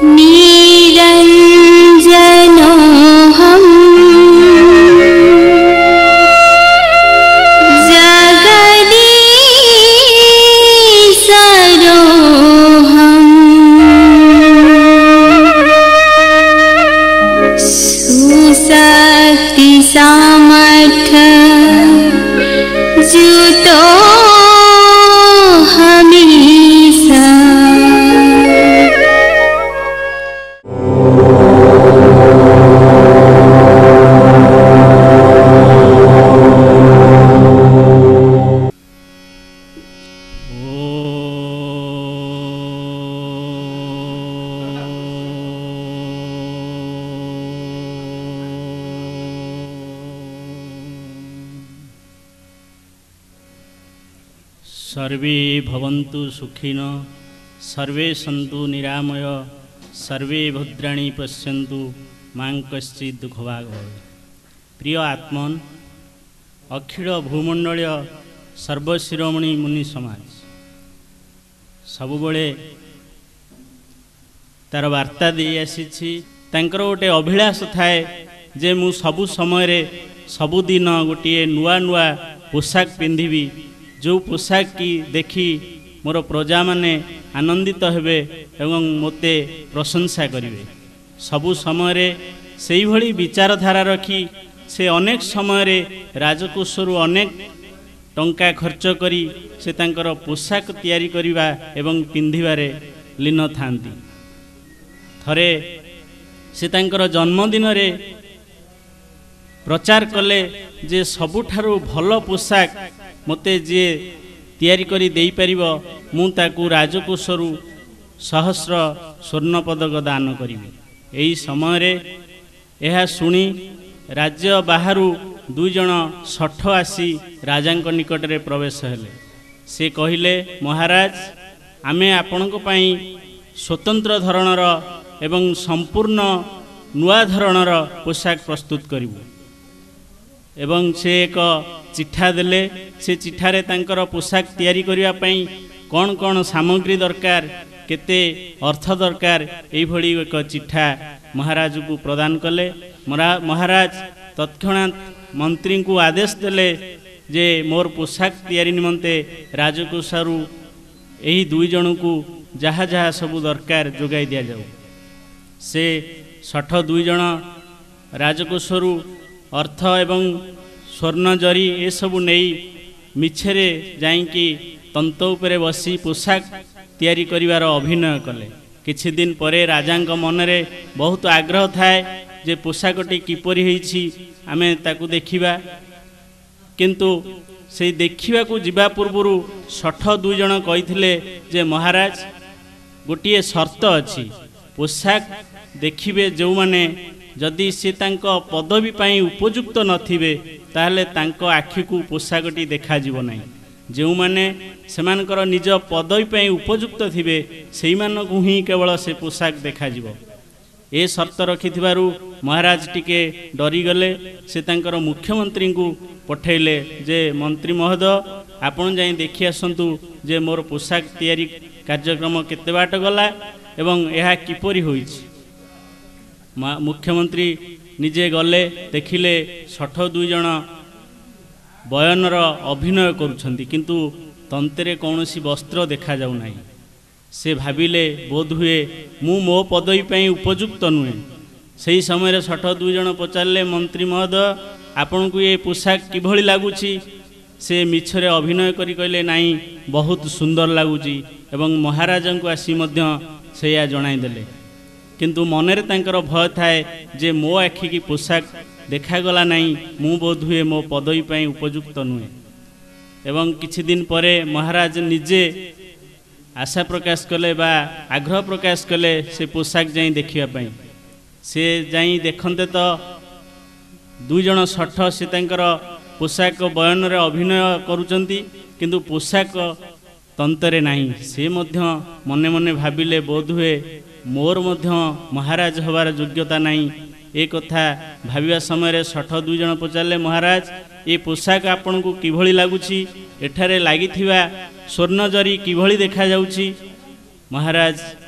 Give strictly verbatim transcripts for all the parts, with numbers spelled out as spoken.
निरञ्जनोऽहं जगदीशरोऽहं सुशक्तिसामर्थ्य जुतो सर्वे भवन्तु सुखिनो सर्वे सन्तु निरामय सर्वे भद्राणि पश्यन्तु मां कश्चित् दुःखभाग् भवेत्। प्रिय आत्मन अखिल भूमंडलीय सर्वशिरोमणि मुनि समाज सबुबले तार वार्ता दे आसी तांकर गोटे अभिलाष थाए जे मु सबु समय सबुदिन गोटे नुआ नुआ पोशाक पिंधिबी जो पोशाक की देखी मोर प्रजा माने आनंदित हेबे एवं मोते प्रशंसा करिवे। सबु समय से भली विचारधारा रखी से अनेक समय राजकोषरु अनेक टंका खर्च करी से तांकर पोशाक तैयारी करिवा एवं पिंधिबारे लीन थांती। थरे से तांकर जन्मदिन रे प्रचार कले जे सबुठारु भल पोशाक मते जे तैयारी करी देई परिबो मु ताकू राजकोषरु सहस्र स्वर्ण पदक दान करिबी। एही समय रे एहा सुनी राज्य बाहरु दुई जन सठ आसी राजांक निकट रे प्रवेश हेले। से कहिले महाराज आमे आपनक पई स्वतंत्र धरणर एवं संपूर्ण नुआ धरणर पोशाक प्रस्तुत करिबु एवं से एक चिठा देले। से चिठारे तांकर पोशाक तैयारी करिया पई कौन कौन सामग्री दरकार केते अर्थ दरकार एई भली एक चिठा महाराज को प्रदान कले। महाराज तत्क्षणात मंत्री को आदेश देले जे मोर पोशाक तैयारी निमंते राजकोषारु एही दुई जन को जहा जहा सबु दरकार जोगाई दिया जाऊ। से सठ दुई जन राजकोषरु अर्थ एवं स्वर्ण जरी ए सबु नहीं मिछरे जाइकी तंत उपरे बसी पोशाक तैयारी करिवार अभिनय कले। किछि दिन परे राजांक मनरे बहुत आग्रह थाए जे पोशाकटी किपरि होईछि आमे ताकू देखिबा। किंतु से देखिबा को जिबा पूर्वरु सठ दुई जन कहिथिले जे महाराज गोटिए शर्त अछि पोशाक देखिबे जो माने जदि से तांको पदवी पाई उपयुक्त नथिबे ताहले तांको आखि को पोशाकटी देखा जीव नाही। जो माने सेमानकर निज पदवी पाई उपयुक्त थिबे सेही मानकु ही केवल से पोशाक देखा जीव। ए शर्त रखिथिबारु महाराज टिके डरी गले। से तांकर मुख्यमंत्री को पठेले जे मंत्री महोदय आपण जाई देखि आसंतु जे मोर पोशाक तैयारी कार्यक्रम केते बाट गला एवं यह किपरि होईछि। मुख्यमंत्री निजे गले देखिले सठ दुई जन बयनर अभिनय करुछंती किंतु तंत्रे कौनसी वस्त्र देखा जाऊ नाही। से भाविले बोध हुए मु मो पदवी पई उपयुक्त नुहे। सही समय सठ दुई जन पचारे मंत्री महोदय आपन को ये पोशाक किभली लागुची। से मिछरे अभिनय करी कहले नाही बहुत सुंदर लागुची एवं महाराजा को आसी मध्य सेया जणाई देले। किंतु मनरे तांकर भय थाए जे मो आखि की पोशाक देखागला नहीं मु बोध हुए मो पदवी पई उपयुक्त नुहे। एवं किछि दिन परे महाराज निजे आशा प्रकाश कले बा आग्रह प्रकाश कले से पोशाक जाई देखिया पई। से जाई देखंते तो दुई जन सठ से तांकर पोशाक बयन रे अभिनय करुचंती किंतु पोशाक तंतरे नाही। से मध्य मने मने भाबिले बोध हुए मोर मध्य महाराज हबार योग्यता नहीं। एक कथा भाविया समय सठ दुई जन पचारे महाराज ये पोशाक आपन को किभली लागुची एठारे लागिथिबा स्वर्ण जरी किभली देखा जाउची। महाराज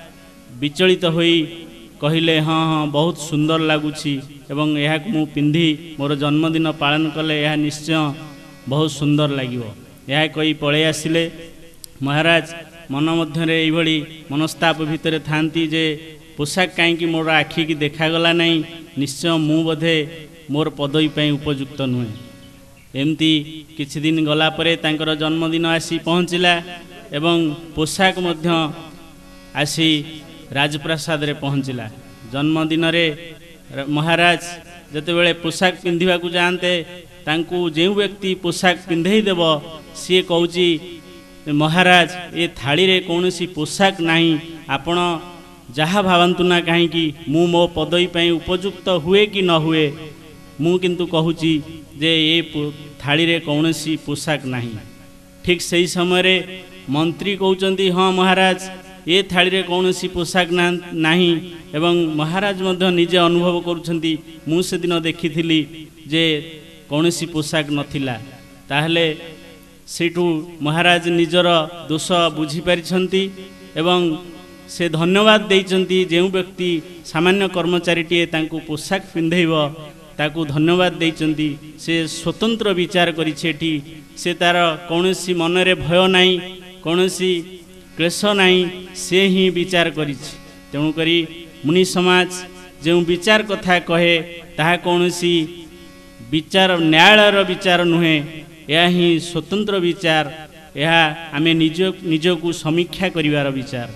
विचलित होई कहले हाँ हाँ बहुत सुंदर लगुची एवं यह मु पिंधि मोर जन्मदिन पालन कले यह निश्चय बहुत सुंदर लगिवो यह कही पळे आसिले। महाराज मन मध्यरे एभली मनस्ताप भितर थांती जे पोशाक कहीं मोर आखि की देखागला नहीं निश्चय मु बोधे मोर पदवी पाई उपयुक्त नुहे। एमती किछि दिन गला परे तांकर जन्मदिन आसी पहुँचला एवं पोशाक मध्य आसी राजप्रासाद रे पहुँचला। जन्मदिन रे महाराज जतेबेले पोशाक पिंधिबा को जानते तांकू जो व्यक्ति पोशाक पिंधेई देव सी कहूची महाराज ए थाली रे कौनसी पोशाक नहीं आपण जहाँ भावंतु ना कहीं मु मो पदवी पाई उपयुक्त हुए कि न हुए मु किंतु कहूची जे ए थाली रे कौनसी पोशाक नहीं। ठीक सही समय रे मंत्री कहउचंती हाँ महाराज ये थाली रे कौनसी पोशाक ना नहीं एवं महाराज मध्य निजे अनुभव करुछंती मु से दिन देखिथिली जे कौनसी पोशाक नथिला। ताहले सेठू महाराज निजर दोष बुझी पारिछंती एवं से धन्यवाद देइछंती जो व्यक्ति सामान्य कर्मचारीटीए तांकू पोशाक पिंधेइब ताकू धन्यवाद देइछंती से स्वतंत्र विचार करिछेठी से तार कौनसी मनरे भय नहीं कौनसी क्लेश नहीं से ही विचार करिछि। तेणु करी मुनि समाज जो विचार कथा कहे ताहा कौनसी विचार न्यायालयर विचार नुहे यह ही स्वतंत्र विचार यह आमे निज निजकू समीक्षा करिवार विचार।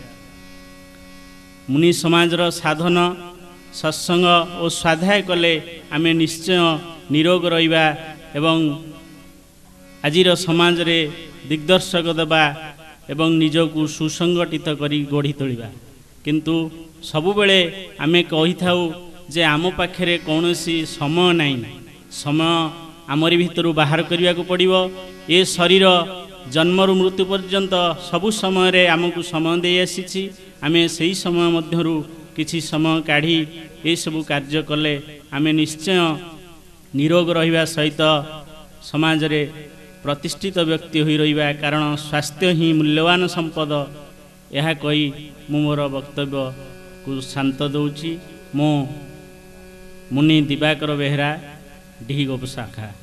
मुनि समाजर साधन सत्संग और स्वाध्याय कले आमे निश्चय निरोग रहिबा एवं आजिर समाज रे दिग्दर्शक देबा एवं निजकू सुसंगठित करी गढ़ी तोलिबा। किंतु सबुबेले आमे कहि थाउ जे आम पाखरे कौनसी समय नहीं समय आमरी भितर बाहर करने को पड़ो। ये शरीर जन्मरु मृत्यु पर्यंत सबु समय रे आमको समय दे आसी आमे सही समय मध्यरु किछि समय काढ़ी ये सबु कार्य कले आमे निश्चय निरोग रहिबा सहित समाज रे प्रतिष्ठित व्यक्ति होई रहिबा। कारण स्वास्थ्य ही मूल्यवान संपद यह कही मु मोर वक्तव्य को शांत दौची। मु मुनि दिवाकर बेहरा डी गोप शाखा।